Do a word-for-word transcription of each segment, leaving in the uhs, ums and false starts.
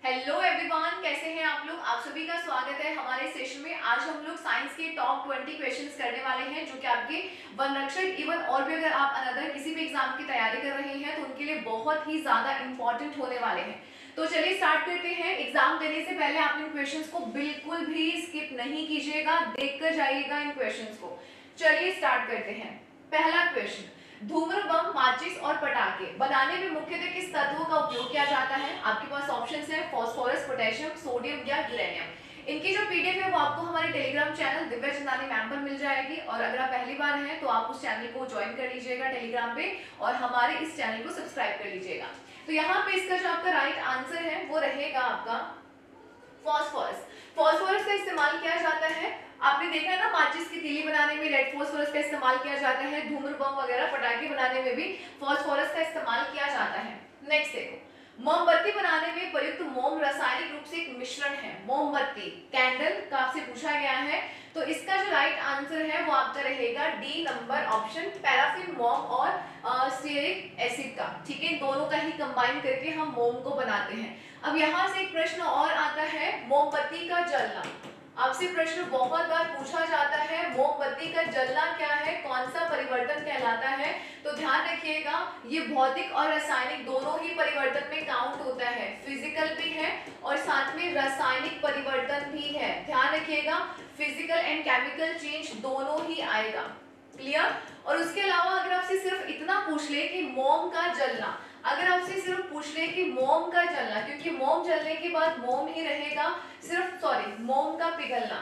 Hello everyone, कैसे हैं आप लोग। आप सभी का स्वागत है हमारे सेशन में। आज हम लोग साइंस के टॉप ट्वेंटी क्वेश्चंस करने वाले हैं जो कि आपके वन रक्षक इवन और भी अगर आप अनदर किसी भी एग्जाम की तैयारी कर रहे हैं तो उनके लिए बहुत ही ज्यादा इंपॉर्टेंट होने वाले हैं। तो चलिए स्टार्ट करते हैं। एग्जाम देने से पहले आप इन क्वेश्चंस को बिल्कुल भी स्किप नहीं कीजिएगा, देखकर जाइएगा इन क्वेश्चंस को। चलिए स्टार्ट करते हैं। पहला क्वेश्चन, धूम्र बम, माचिस और पटाखे बनाने में मुख्यतः किस तत्व का उपयोग किया जाता है। आपके पास ऑप्शंस है फास्फोरस, पोटेशियम, सोडियम या यूरेनियम। इनकी जो पीडीएफ है वो आपको हमारे Telegram channel Divya Chandani ma'am पर मिल जाएगी और अगर आप पहली बार हैं तो आप उस चैनल को ज्वाइन कर लीजिएगा टेलीग्राम पे और हमारे इस चैनल को सब्सक्राइब कर लीजिएगा। तो यहाँ पे इसका जो आपका राइट आंसर है वो रहेगा आपका फास्फोरस। फास्फोरस का इस्तेमाल किया जाता है, आपने देखा है ना, माचिस की तीली बनाने में रेड फास्फोरस का इस्तेमाल किया जाता है, धूम्र बम वगैरह पटाखे बनाने में भी फास्फोरस का इस्तेमाल किया जाता है। नेक्स्ट देखो, मोमबत्ती बनाने में प्रयुक्त मोम रासायनिक रूप से एक मिश्रण है। मोमबत्ती कैंडल का आपसे पूछा गया है, तो इसका जो राइट आंसर है वो आपका रहेगा डी नंबर ऑप्शन, पैराफिन मोम और स्टीयरिक एसिड का। ठीक है, इन दोनों का ही कंबाइन करके हम मोम को बनाते हैं। अब यहाँ से एक प्रश्न और आता है, मोमबत्ती का जलना। आपसे प्रश्न बहुत बार पूछा जाता है, मोमबत्ती का जलना क्या है, कौन सा परिवर्तन कहलाता है। तो ध्यान रखिएगा, ये भौतिक और रासायनिक दोनों ही परिवर्तन में काउंट होता है। फिजिकल भी है और साथ में रासायनिक परिवर्तन भी है। ध्यान रखिएगा, फिजिकल एंड केमिकल चेंज दोनों ही आएगा। क्लियर। और उसके अलावा अगर आपसे सिर्फ इतना पूछ ले कि मोम का जलना, अगर आपसे सिर्फ पूछ ले कि मोम का जलना, क्योंकि मोम जलने के बाद मोम ही रहेगा, सिर्फ सॉरी मोम का पिघलना,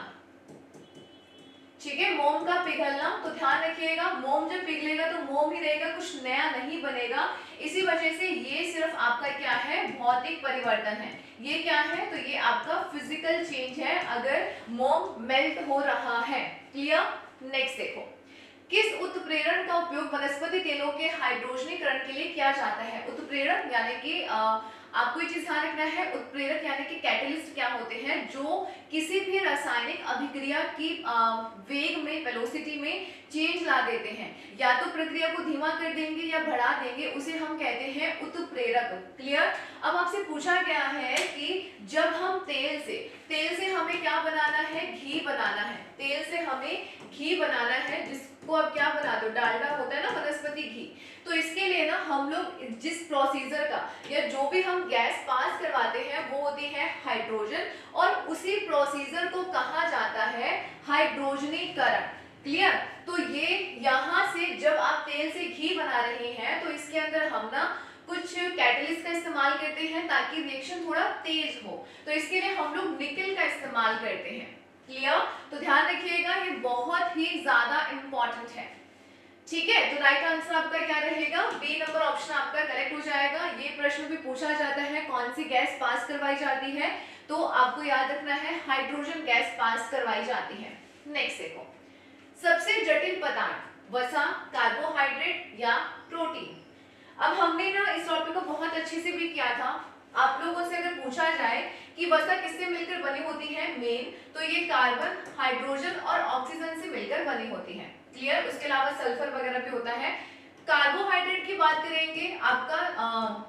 ठीक है, मोम का पिघलना। तो ध्यान रखिएगा, मोम जब पिघलेगा तो मोम ही रहेगा, कुछ नया नहीं बनेगा। इसी वजह से ये सिर्फ आपका क्या है, भौतिक परिवर्तन है। ये क्या है, तो ये आपका फिजिकल चेंज है अगर मोम मेल्ट हो रहा है। क्लियर। नेक्स्ट देखो, किस उत्प्रेरण का उपयोग वनस्पति तेलों के हाइड्रोजनीकरण के लिए किया जाता है। उत्प्रेरक यानी कि आपको ये चीज ध्यान रखना है, उत्प्रेरक यानी कि कैटलिस्ट क्या होते हैं, जो किसी भी रासायनिक अभिक्रिया की वेग में, वेलोसिटी में चेंज ला देते हैं, या तो प्रक्रिया को धीमा कर देंगे या बढ़ा देंगे, उसे हम कहते हैं उत्प्रेरक। क्लियर। अब आपसे पूछा गया है कि जब हम तेल से तेल से हमें क्या बनाना है, घी बनाना है। तेल से हमें घी बनाना है, जिसको आप क्या बना दो, डालडा होता है ना, वनस्पति घी। तो इसके लिए ना हम लोग जिस प्रोसीजर का या जो भी हम गैस पास करवाते हैं वो होती है हाइड्रोजन, और उसी प्रोसीजर को कहा जाता है हाइड्रोजनीकरण। क्लियर। तो ये यहाँ से जब आप तेल से घी बना रहे हैं तो इसके अंदर हम ना कुछ कैटलिस्ट का इस्तेमाल करते हैं ताकि रिएक्शन थोड़ा तेज हो। तो इसके लिए हम लोग निकल का इस्तेमाल करते हैं। क्लियर। तो ध्यान रखिएगा, ये बहुत ही ज्यादा इंपॉर्टेंट है। ठीक है, तो राइट आंसर आपका क्या रहेगा, बी नंबर ऑप्शन आपका करेक्ट हो जाएगा। ये प्रश्न भी पूछा जाता है, कौन सी गैस पास करवाई जाती है, तो आपको याद रखना है हाइड्रोजन गैस पास करवाई जाती है। नेक्स्ट देखो, सबसे जटिल पदार्थ वसा, कार्बोहाइड्रेट या प्रोटीन। अब हमने ना इस टॉपिक को बहुत अच्छे से भी किया था। आप लोगों से अगर पूछा जाए कि वसा किससे मिलकर बनी होती है मेन, तो ये कार्बन, हाइड्रोजन और ऑक्सीजन से मिलकर बनी होती है। क्लियर। उसके अलावा सल्फर वगैरह भी होता है। कार्बोहाइड्रेट की बात करेंगे, आपका आ,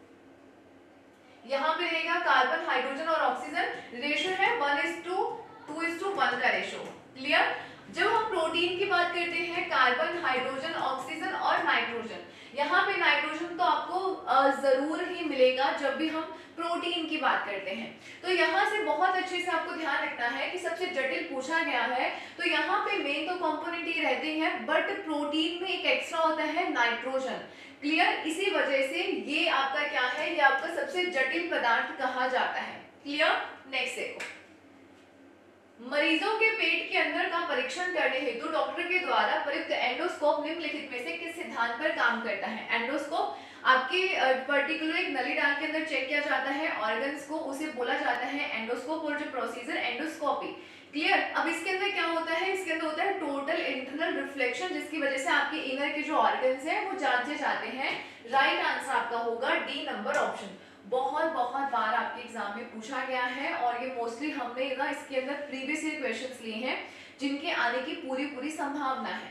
यहाँ पे रहेगा कार्बन, हाइड्रोजन और ऑक्सीजन, रेशो है one is to two two is to one ratio. Clear. जब हम प्रोटीन की बात करते हैं, कार्बन, हाइड्रोजन, ऑक्सीजन और नाइट्रोजन, यहाँ पे नाइट्रोजन तो आपको जरूर ही मिलेगा जब भी हम प्रोटीन की बात करते हैं। तो यहाँ से बहुत अच्छे से आपको ध्यान रखना है कि सबसे जटिल पूछा गया है, तो यहाँ पे मेन तो कंपोनेंट ही रहते हैं, बट प्रोटीन में एक एक्स्ट्रा होता है नाइट्रोजन। क्लियर। इसी वजह से ये आपका क्या है, ये आपका सबसे जटिल पदार्थ कहा जाता है। क्लियर। नेक्स्ट देखो, मरीजों के पेट के अंदर का परीक्षण करने हेतु डॉक्टर के द्वारा प्रयुक्त एंडोस्कोप निम्नलिखित में से किस सिद्धांत पर काम करता है। एंडोस्कोप आपके पर्टिकुलर एक नली डाल के अंदर चेक किया जाता है ऑर्गन्स को, उसे बोला जाता है एंडोस्कोप, और जो प्रोसीजर एंडोस्कोपी। क्लियर। अब इसके अंदर क्या होता है, इसके अंदर होता है टोटल इंटरनल रिफ्लेक्शन, जिसकी वजह से आपके इनर के जो ऑर्गन्स हैं वो जांचे जाते हैं। राइट आंसर आपका होगा डी नंबर ऑप्शन। बहुत बहुत बार आपके एग्जाम में पूछा गया है और ये मोस्टली हमने ना इसके अंदर प्रीवियस ईयर क्वेश्चंस लिए हैं जिनके आने की पूरी पूरी संभावना है।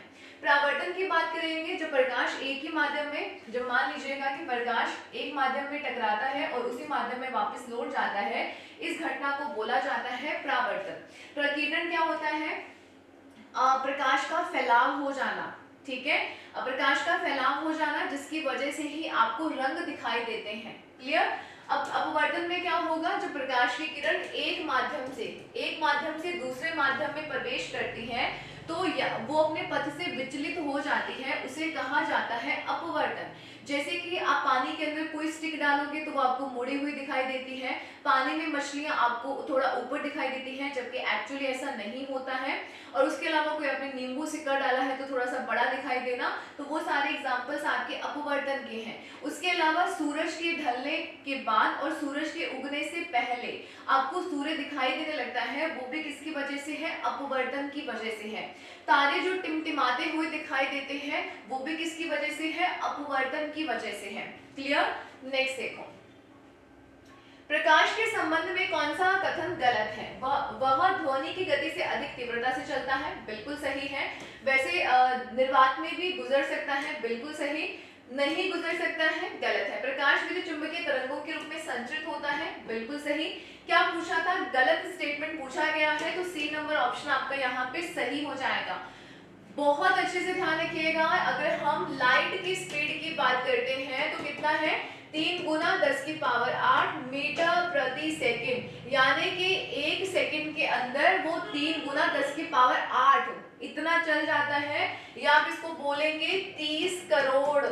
परावर्तन की बात करेंगे, जब प्रकाश एक ही माध्यम में, जब मान लीजिएगा कि प्रकाश एक माध्यम में टकराता है और उसी माध्यम में वापस लौट जाता है, इस घटना को बोला जाता है परावर्तन। प्रकीर्णन क्या होता है? प्रकाश का फैलाव हो जाना, ठीक है, प्रकाश का फैलाव हो जाना जिसकी वजह से ही आपको रंग दिखाई देते हैं। क्लियर? अब अपवर्तन में क्या होगा? जब प्रकाश की किरण एक माध्यम से एक माध्यम से दूसरे माध्यम में प्रवेश करती है तो वो अपने पथ से विचलित हो जाती है, उसे कहा जाता है अपवर्तन। जैसे कि आप पानी के अंदर कोई स्टिक डालोगे तो वो आपको मुड़ी हुई दिखाई देती है, पानी में मछलियां आपको थोड़ा ऊपर दिखाई देती हैं, जबकि एक्चुअली ऐसा नहीं होता है। और उसके अलावा कोई आपने नींबू सिक्का डाला है तो थोड़ा सा बड़ा दिखाई देना, तो वो सारे एग्जांपल्स आपके अपवर्तन के हैं। उसके अलावा सूरज के ढलने के बाद और सूरज के उगने से पहले आपको सूर्य दिखाई देने लगता है, वो भी किसकी वजह से है? अपवर्तन की वजह से है। तारे जो टिमटिमाते हुए दिखाई देते हैं वो भी किसकी वजह से है? अपवर्तन की वजह से है। क्लियर? नेक्स्ट देखो, प्रकाश के संबंध में कौन सा कथन गलत है? वह वह ध्वनि की गति से अधिक तीव्रता से चलता है, बिल्कुल सही है। वैसे निर्वात में भी गुजर सकता है, बिल्कुल सही। नहीं गुजर सकता है, गलत है। प्रकाश विद्युत चुंबकीय तरंगों के रूप में संचरित होता है, बिल्कुल सही। क्या पूछा था? गलत स्टेटमेंट पूछा गया है, तो सी नंबर ऑप्शन आपका यहाँ पे सही हो जाएगा। बहुत अच्छे से ध्यान रखिएगा, अगर हम लाइट की स्पीड की बात करते हैं तो कितना है? तीन गुना दस की पावर आठ मीटर प्रति सेकंड, यानी कि एक सेकंड के अंदर वो तीन गुना दस की पावर आठ इतना चल जाता है, या आप इसको बोलेंगे तीस करोड़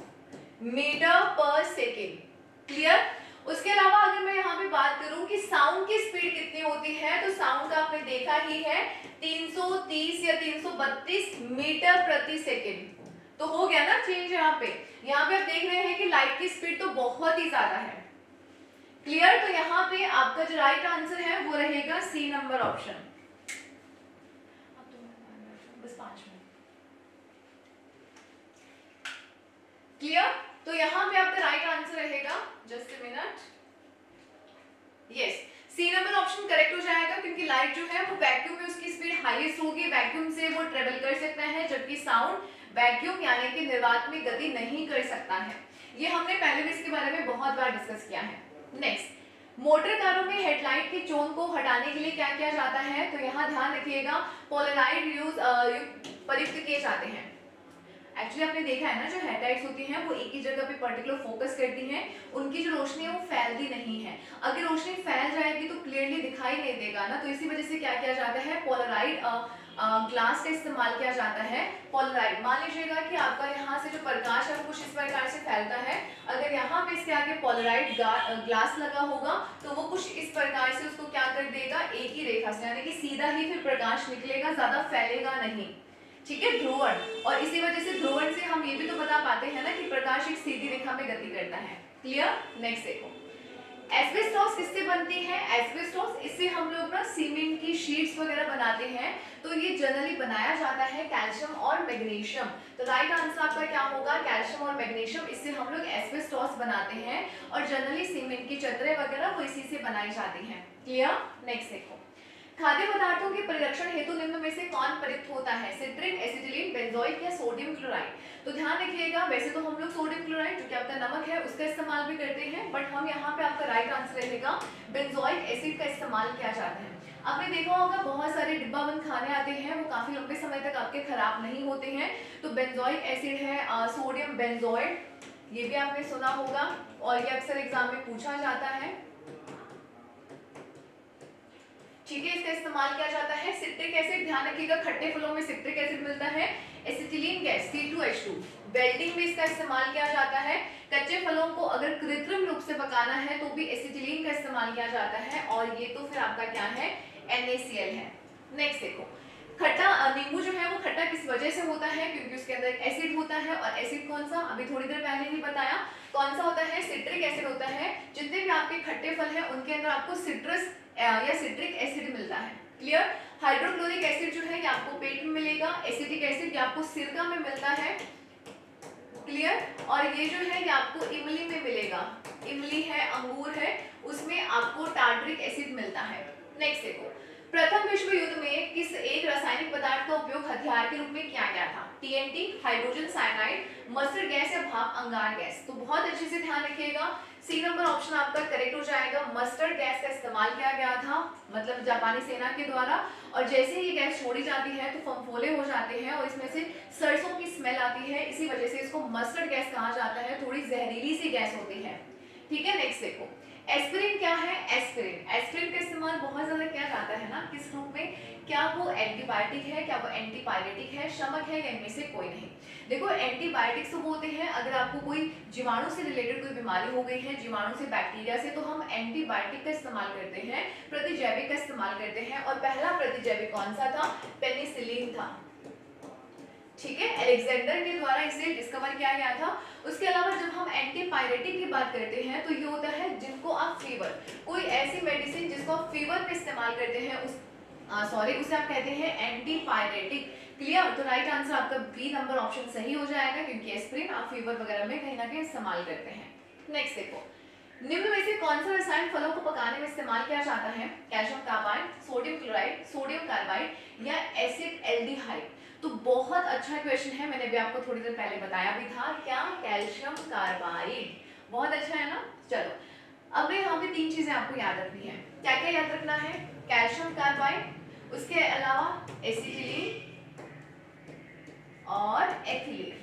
मीटर पर सेकेंड। क्लियर? उसके अलावा अगर मैं यहाँ पे बात करूं कि साउंड की स्पीड कितनी होती है, तो साउंड का आपने देखा ही है तीन सौ तीस या तीन सौ बत्तीस मीटर प्रति सेकेंड। तो हो गया ना चेंज यहाँ पे। यहाँ पे आप देख रहे हैं कि लाइट की स्पीड तो बहुत ही ज्यादा है। क्लियर? तो यहाँ पे आपका जो राइट आंसर है वो रहेगा सी नंबर ऑप्शन। बस पांच मिनट। क्लियर? तो यहाँ पे आपका राइट आंसर रहेगा, just a minute, yes, C number option correct हो जाएगा, क्योंकि लाइट जो है वो वैक्यूम में उसकी स्पीड हाईएस्ट होगी, वैक्यूम से वो ट्रेवल कर सकता है, जबकि साउंड वैक्यूम यानी कि निर्वात में गति नहीं कर सकता है। ये हमने पहले भी इसके बारे में बहुत बार डिस्कस किया है। नेक्स्ट, मोटर कारों में हेडलाइट की चोन को हटाने के लिए क्या किया जाता है? तो यहाँ ध्यान रखिएगा, पोलराइड यूज प्रयुक्त किए जाते हैं। एक्चुअली आपने देखा है ना, जो हेडलाइट्स होती हैं वो एक ही जगह पे पर्टिकुलर फोकस करती हैं, उनकी जो रोशनी है वो फैलती नहीं है। अगर रोशनी फैल जाएगी तो क्लियरली दिखाई नहीं देगा ना, तो इसी वजह से क्या किया जाता है? पोलराइड ग्लास का इस्तेमाल किया जाता है। पोलराइड, मान लीजिएगा कि आपका यहाँ से जो प्रकाश है वो कुछ इस प्रकार से फैलता है, अगर यहाँ पे इसके आगे पोलराइड ग्लास लगा होगा तो वो कुछ इस प्रकार से उसको क्या कर देगा? एक ही रेखा से, यानी कि सीधा ही फिर प्रकाश निकलेगा, ज्यादा फैलेगा नहीं। ठीक है, ध्रुवण, और इसी वजह से ध्रुवण से हम ये भी तो बता पाते हैं ना कि प्रकाश एक सीधी रेखा में गति करता है। क्लियर? नेक्स्ट देखो, एस्बेस्टॉस किससे बनती है? एस्बेस्टॉस, इससे हम लोग ना सीमेंट की शीट्स वगैरह बनाते हैं, तो ये जनरली बनाया जाता है कैल्शियम और मैग्नीशियम। तो राइट आंसर आपका क्या होगा? कैल्शियम और मैग्नीशियम, इससे हम लोग एस्बेस्टॉस बनाते हैं, और जनरली सीमेंट की चद्दरें वगैरह वो इसी से बनाई जाती हैं। क्लियर? नेक्स्ट देखो, खाद्य पदार्थों के परिरक्षण हेतु निम्न में से कौन प्रयुक्त होता है? सिट्रिक, एसिटिलीन, बेंजोइक या सोडियम क्लोराइड? तो ध्यान रखिएगा, वैसे तो हम लोग सोडियम क्लोराइड जो कि आपका नमक है उसका इस्तेमाल भी करते हैं, बट हम यहाँ पे आपका राइट आंसर रहेगा बेंजोइक एसिड का इस्तेमाल किया जाता है। आपने देखा होगा बहुत सारे डिब्बा बंद खाने आते हैं, वो काफी लंबे समय तक आपके खराब नहीं होते हैं, तो बेंजोइक एसिड है, सोडियम बेंजोइड, ये भी आपने सुना होगा और ये अक्सर एग्जाम में पूछा जाता है। ठीक है, इसका इस्तेमाल किया जाता है। सिट्रिक एसिड, ध्यान रखिएगा खट्टे फलों में सिट्रिक एसिड मिलता है। Acetylene gas C two H two, welding में इसका इस्तेमाल किया जाता है। कच्चे फलों को अगर कृत्रिम रूप से पकाना है तो भी एसिटिलीन का इस्तेमाल किया जाता है, और ये तो फिर आपका क्या है? एन ए सी एल है। नेक्स्ट देखो, खट्टा नींबू जो है वो खट्टा किस वजह से होता है? क्योंकि उसके अंदर एक एसिड होता है, और एसिड कौन सा? अभी थोड़ी देर पहले ही बताया, कौन सा होता है? सिट्रिक एसिड होता है। जितने भी आपके खट्टे फल हैं उनके अंदर आपको सिट्रस या सिट्रिक एसिड मिलता है। क्लियर? हाइड्रोक्लोरिक एसिड जो है ये आपको पेट में मिलेगा, एसिटिक एसिड ये आपको सिरका में मिलता है। क्लियर? और ये जो है ये आपको इमली में मिलेगा, इमली है, अंगूर है, उसमें आपको टार्टरिक एसिड मिलता है। नेक्स्ट देखो, प्रथम विश्व युद्ध में किस एक रासायनिक पदार्थ का उपयोग हथियार के रूप में किया गया था? TNT, hydrogen cyanide, mustard gas या भाप अंगार गैस? तो बहुत अच्छे से ध्यान रखिएगा, सी नंबर ऑप्शन आपका करेक्ट हो जाएगा। मस्टर्ड गैस का इस्तेमाल किया गया था, मतलब जापानी सेना के द्वारा, और जैसे ही ये गैस छोड़ी जाती है तो फंफोले हो जाते हैं और इसमें से सरसों की स्मेल आती है, इसी वजह से इसको मस्टर्ड गैस कहा जाता है। थोड़ी जहरीली सी गैस होती है, ठीक है। नेक्स्ट देखो, एस्पिरिन क्या है? एस्पिरिन एस्पिरिन का इस्तेमाल बहुत ज्यादा किया जाता है ना, किस रूप में? क्या वो एंटीबायोटिक है, क्या वो एंटीपायरेटिक है, शमक है, या इनमें से कोई नहीं? देखो, एंटीबायोटिक्स तो होते हैं अगर आपको कोई जीवाणु से रिलेटेड कोई बीमारी हो गई है, जीवाणु से, बैक्टीरिया से, तो हम एंटीबायोटिक का इस्तेमाल करते हैं, प्रतिजैविक का इस्तेमाल करते हैं। और पहला प्रतिजैविक कौन सा था? पेनिसिलिन था, ठीक है। अलेक्जेंडर के द्वारा इसे डिस्कवर किया गया था। उसके अलावा जब हम एंटीपायरेटिक की बात करते हैं तो ये होता है जिनको आप फीवर, कोई ऐसी मेडिसिन जिसको आप फीवर पे इस्तेमाल करते हैं, उस सॉरी उसे आप कहते हैं एंटीपायरेटिक। क्लियर? तो राइट आंसर आपका बी नंबर ऑप्शन सही हो जाएगा, क्योंकि एस्पिरिन आप फीवर वगैरह में कहीं ना कहीं इस्तेमाल करते हैं। नेक्स्ट देखो, निम्न में से कौन सा रसायन फलों को पकाने में इस्तेमाल किया जाता है? Calcium carbide, sodium chloride, sodium carbide या एसिड एल्डिहाइड? तो बहुत अच्छा क्वेश्चन है, मैंने भी आपको थोड़ी देर पहले बताया भी था। क्या? Calcium carbide. बहुत अच्छा है ना। चलो, अब यहाँ पे तीन चीजें आपको याद रखनी है। क्या क्या याद रखना है? कैल्शियम कार्बाइड, उसके अलावा एसिटिलीन और एथिलीन।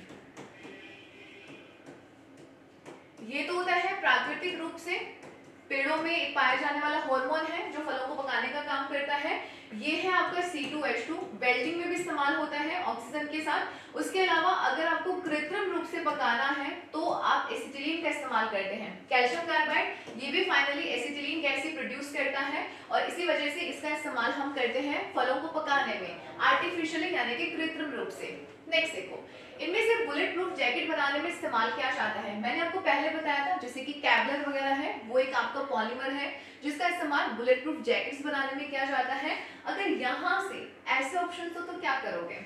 ये तो होता है प्राकृतिक रूप से पेड़ों में पाया जाने वाला हार्मोन है जो फलों को पकाने का काम करता है। ये है आपका C two H two, welding में भी इस्तेमाल होता है ऑक्सीजन के साथ। उसके अलावा अगर आपको कृत्रिम रूप से पकाना है तो आप एसिटिलीन का इस्तेमाल करते हैं। कैल्शियम कार्बाइड ये भी फाइनली एसिटिलीन गैस ही प्रोड्यूस करता है और इसी वजह से इसका इस्तेमाल हम करते हैं फलों को पकाने में, आर्टिफिशियली यानी कि कृत्रिम रूप से। नेक्स्ट देखो, इनमें से बुलेट प्रूफ जैकेट बनाने में इस्तेमाल किया जाता है। मैंने आपको पहले बताया था जैसे कि कैवलर वगैरह है, वो एक आपका पॉलीमर है जिसका इस्तेमाल बुलेट प्रूफ जैकेट्स बनाने में किया जाता है। अगर यहाँ से ऐसे ऑप्शन हो तो क्या करोगे?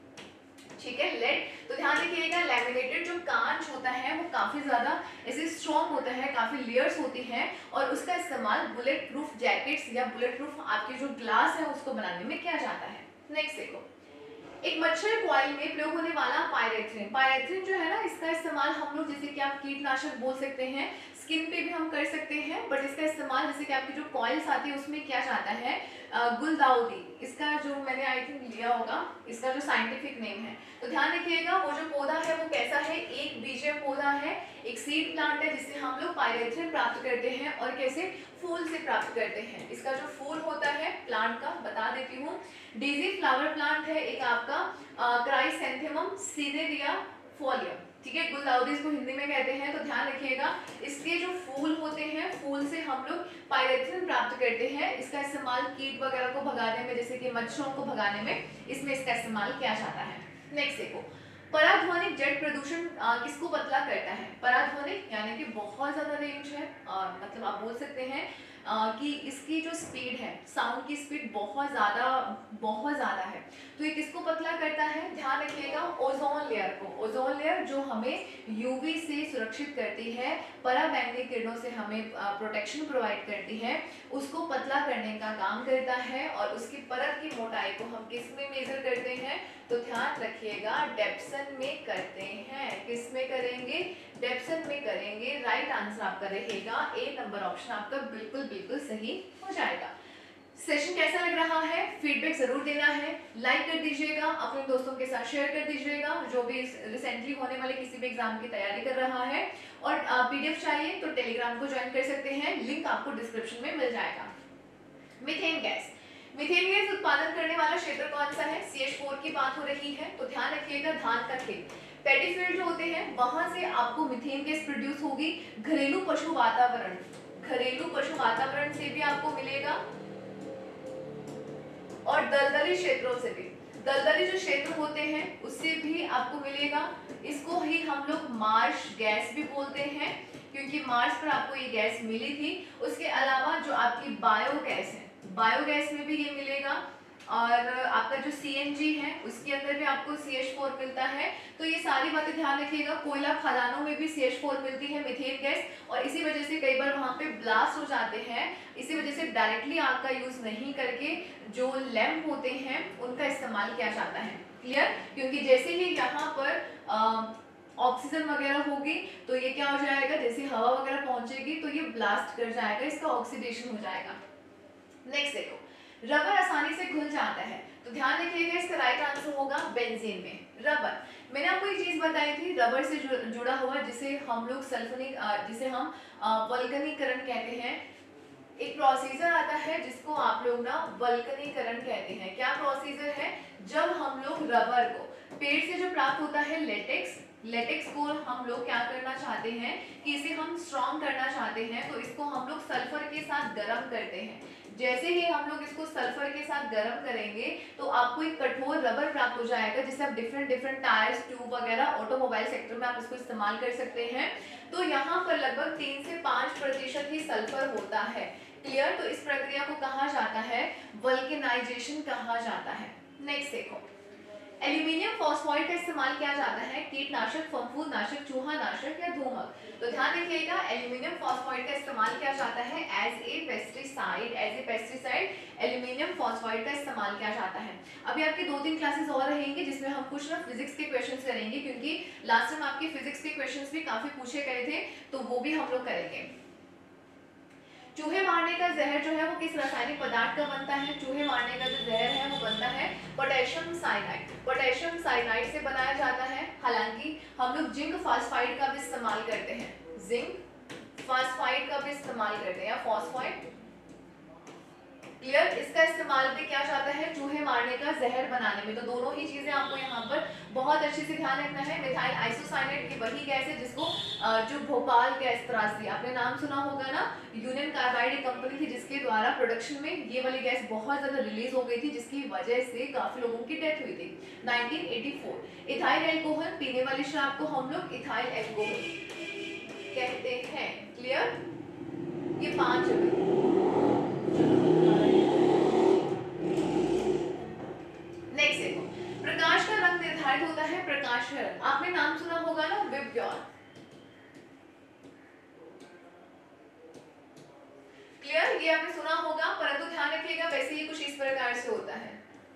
ठीक है, लेड। तो ध्यान रखिएगा, लैमिनेटेड जो कांच होता है वो काफी ज्यादा ऐसे स्ट्रॉन्ग होता है, काफी लेयर्स होती हैं और उसका इस्तेमाल बुलेट प्रूफ जैकेट्स या बुलेट प्रूफ आपके जो ग्लास है उसको बनाने में किया जाता है। नेक्स्ट देखो, एक मच्छर कॉइल में प्रयोग होने वाला पायरेथ्रिन। पायरेथ्रिन जो है ना, इसका इस्तेमाल हम लोग जैसे कि आप कीटनाशक बोल सकते हैं, स्किन पे भी हम कर सकते हैं, बट इसका इस्तेमाल जैसे कि आपकी जो कॉइल्स आती है उसमें किया जाता है गुलदाउदी। इसका जो मैंने आई थिंक लिया होगा, इसका जो साइंटिफिक नेम है, तो ध्यान रखिएगा। वो जो पौधा है वो कैसा है? एक बीजीय पौधा है, एक सीड प्लांट है जिससे हम लोग पायरेथ्रिन प्राप्त करते हैं। और कैसे? फूल से प्राप्त करते हैं। इसका जो फूल होता है प्लांट का बता देती हूँ, डेजी फ्लावर प्लांट है एक आपका, क्राइसैंथेमम सिनेरिया फोलियम, ठीक है। गुलदाउदी इसको हिंदी में कहते हैं। तो ध्यान रखिएगा, इसके जो फूल होते हैं, फूल से हम लोग पायरेथ्रिन प्राप्त करते हैं। इसका इस्तेमाल कीट वगैरह को भगाने में, जैसे कि मच्छरों को भगाने में, इसमें इसका इस्तेमाल किया जाता है। नेक्स्ट देखो, पराध्वनिक जेट प्रदूषण किसको पतला करता है? पराध्वनिक यानी कि बहुत ज्यादा रेंज है, आ, मतलब आप बोल सकते हैं आ, कि इसकी जो स्पीड है, साउंड की स्पीड बहुत ज़्यादा बहुत ज़्यादा है, तो ये किसको पतला करता है? ध्यान रखिएगा, ओजोन लेयर को। ओजोन लेयर जो हमें यूवी से सुरक्षित करती है, पराबैंगनी किरणों से हमें प्रोटेक्शन प्रोवाइड करती है, उसको पतला करने का काम करता है। और उसकी परत की मोटाई को हम किस में मेजर करते हैं? तो ध्यान रखिएगा, डेप्सन में करते हैं। किस में करेंगे? डेप्सन में करेंगे। राइट आंसर आपका रहेगा ए नंबर ऑप्शन आपका बिल्कुल बिल्कुल सही हो जाएगा। सेशन कैसा लग रहा है? फीडबैक जरूर देना है, लाइक कर दीजिएगा, अपने दोस्तों के साथ शेयर कर दीजिएगा जो भी रिसेंटली होने वाले किसी भी एग्जाम की तैयारी कर रहा है। और पीडीएफ चाहिए तो टेलीग्राम को ज्वाइन कर सकते हैं, लिंक आपको डिस्क्रिप्शन में मिल जाएगा। मीथेन गैस, मीथेन गैस उत्पादन करने वाला क्षेत्र कौन सा है? सी एच फोर की बात हो रही है, तो ध्यान रखिएगा, धान का खेत, पैडी फील्ड जो होते हैं वहां से आपको मीथेन गैस प्रोड्यूस होगी। घरेलू पशु वातावरण, घरेलू पशु वातावरण से भी आपको मिलेगा और दलदली क्षेत्रों से भी, दलदली जो क्षेत्र होते हैं उससे भी आपको मिलेगा। इसको ही हम लोग मार्श गैस भी बोलते हैं क्योंकि मार्स पर आपको ये गैस मिली थी। उसके अलावा जो आपकी बायोगैस है, बायोगैस में भी ये मिलेगा। और आपका जो सी एन जी है उसके अंदर भी आपको सी एच फोर मिलता है। तो ये सारी बातें ध्यान रखिएगा। कोयला खदानों में भी सी एच फोर मिलती है, मीथेन गैस, और इसी वजह से कई बार वहाँ पे ब्लास्ट हो जाते हैं। इसी वजह से डायरेक्टली आग का यूज नहीं करके जो लैंप होते हैं उनका इस्तेमाल किया जाता है। क्लियर? क्योंकि जैसे ही यहाँ पर ऑक्सीजन वगैरह होगी तो ये क्या हो जाएगा, जैसे हवा वगैरह पहुंचेगी तो ये ब्लास्ट कर जाएगा, इसका ऑक्सीडेशन हो जाएगा। नेक्स्ट देखो, रबर आसानी से घुल जाता है, तो ध्यान रखिएगा इसका राइट आंसर होगा बेंजीन में। रबर, मैंने आपको एक चीज बताई थी रबर से जुड़ा हुआ, जिसे हम लोग सल्फोनिक, जिसे हम वल्कनीकरण कहते हैं। एक प्रोसीजर आता है जिसको आप लोग ना वल्कनीकरण कहते हैं। क्या प्रोसीजर है? जब हम लोग रबर को पेड़ से जो प्राप्त होता है लेटेक्स, लेटेक्स को हम लोग क्या करना चाहते हैं कि इसे हम स्ट्रॉन्ग करना चाहते हैं, तो इसको हम लोग सल्फर के साथ गर्म करते हैं। जैसे ही हम लोग इसको सल्फर के साथ गर्म करेंगे तो आपको एक कठोर रबर प्राप्त हो जाएगा, जिससे आप डिफरेंट डिफरेंट टायर्स, ट्यूब वगैरह ऑटोमोबाइल सेक्टर में आप इसको इस्तेमाल कर सकते हैं। तो यहाँ पर लगभग तीन से पाँच प्रतिशत ही सल्फर होता है। क्लियर? तो इस प्रक्रिया को कहा जाता है वल्केनाइजेशन कहा जाता है। नेक्स्ट देखो, एल्यूमिनियम फॉस्फाइड का इस्तेमाल किया जाता है कीटनाशक, फफूंदनाशक, चूहा नाशक या धूमक। तो ध्यान रखिएगा एल्यूमिनियम फॉस्फाइड का इस्तेमाल किया जाता है as a pesticide, as a pesticide aluminium phosphide का इस्तेमाल किया जाता है। अभी आपकी दो तीन क्लासेस और रहेंगे जिसमें हम कुछ ना फिजिक्स के क्वेश्चंस करेंगे, क्योंकि लास्ट टाइम आपके फिजिक्स के क्वेश्चंस भी काफी पूछे गए थे, तो वो भी हम लोग करेंगे। चूहे मारने का जहर जो है वो किस रासायनिक पदार्थ का बनता है? चूहे मारने का जो जहर है वो बनता है पोटेशियम साइनाइड। पोटेशियम साइनाइड से बनाया जाता है। हालांकि हम लोग जिंक फॉस्फाइड का भी इस्तेमाल करते हैं, जिंक फॉस्फाइड का भी इस्तेमाल करते हैं, या फॉस्फाइड। क्लियर? इसका इस्तेमाल भी किया जाता है चूहे मारने का जहर बनाने में। तो दोनों ही चीजें आपको यहाँ पर बहुत अच्छे से ध्यान रखना है। मिथाइल आइसोसाइनेट की वही गैस है जिसको जो भोपाल गैस त्रासदी, आपने नाम सुना होगा ना, यूनियन कार्बाइड एक कंपनी थी जिसके द्वारा प्रोडक्शन में ये वाली गैस बहुत ज्यादा रिलीज हो गई थी, जिसकी वजह से काफी लोगों की डेथ हुई थी nineteen eighty four. Ethyl alcohol, पीने वाली शराब को हम लोग इथाइल एल्कोहल कहते हैं। क्लियर? ये पांच नेक्स्ट देखो, प्रकाश का रंग निर्धारित होता है प्रकाश का रंग। आपने नाम सुना होगा ना विबग्योर। क्लियर? ये आपने सुना होगा, परंतु ध्यान रखिएगा वैसे ये कुछ इस प्रकार से होता है।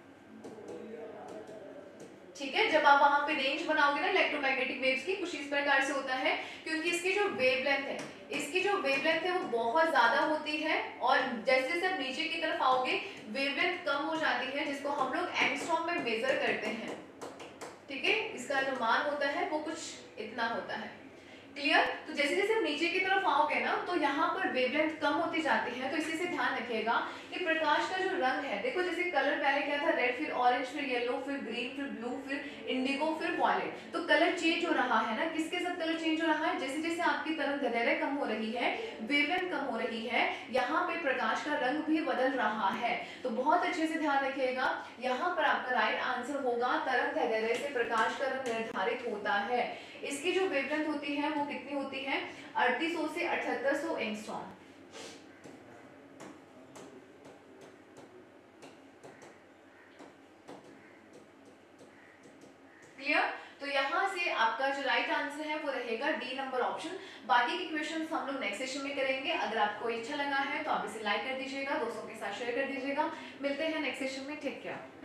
ठीक है? जब आप वहां पे रेंज बनाओगे ना इलेक्ट्रोमैग्नेटिक वेव्स की, कुछ इस प्रकार से होता है, क्योंकि इसकी जो वेवलेंथ है इसकी जो वेवलेंथ है वो बहुत ज्यादा होती है, और जैसे जैसे आप नीचे की तरफ आओगे वेवलेंथ कम हो जाती है, जिसको हम लोग एंगस्ट्रॉम में मेजर करते हैं। ठीक है? इसका जो मान होता है वो कुछ इतना होता है। क्लियर? तो जैसे जैसे आप नीचे की तरफ आओगे ना तो यहाँ पर वेवलेंथ कम होती जाती है। तो इसी से ध्यान रखिएगा कि प्रकाश का जो रंग है, देखो जैसे कलर पहले क्या था, रेड, फिर ऑरेंज, फिर येलो, फिर ग्रीन, फिर ब्लू, फिर इंडिगो, फिर वॉयलेट। तो कलर चेंज हो रहा है ना, किसके साथ कलर चेंज हो रहा है? जैसे जैसे आपकी तरंगदैर्घ्य कम हो रही है, वेवलेंथ कम हो रही है, यहाँ पे प्रकाश का रंग भी बदल रहा है। तो बहुत अच्छे से ध्यान रखिएगा, यहाँ पर आपका राइट आंसर होगा तरंगदैर्घ्य से प्रकाश का रंग निर्धारित होता है। इसकी जो वेवलेंथ होती है वो कितनी होती है? अड़तीस सौ से अठहत्तर सौ एंगस्ट्रॉम। क्लियर? तो यहाँ से आपका जो राइट आंसर है वो रहेगा डी नंबर ऑप्शन। बाकी के क्वेश्चंस हम लोग नेक्स्ट सेशन में करेंगे। अगर आपको अच्छा लगा है तो आप इसे लाइक कर दीजिएगा, दोस्तों के साथ शेयर कर दीजिएगा। मिलते हैं नेक्स्ट सेशन में। Take care.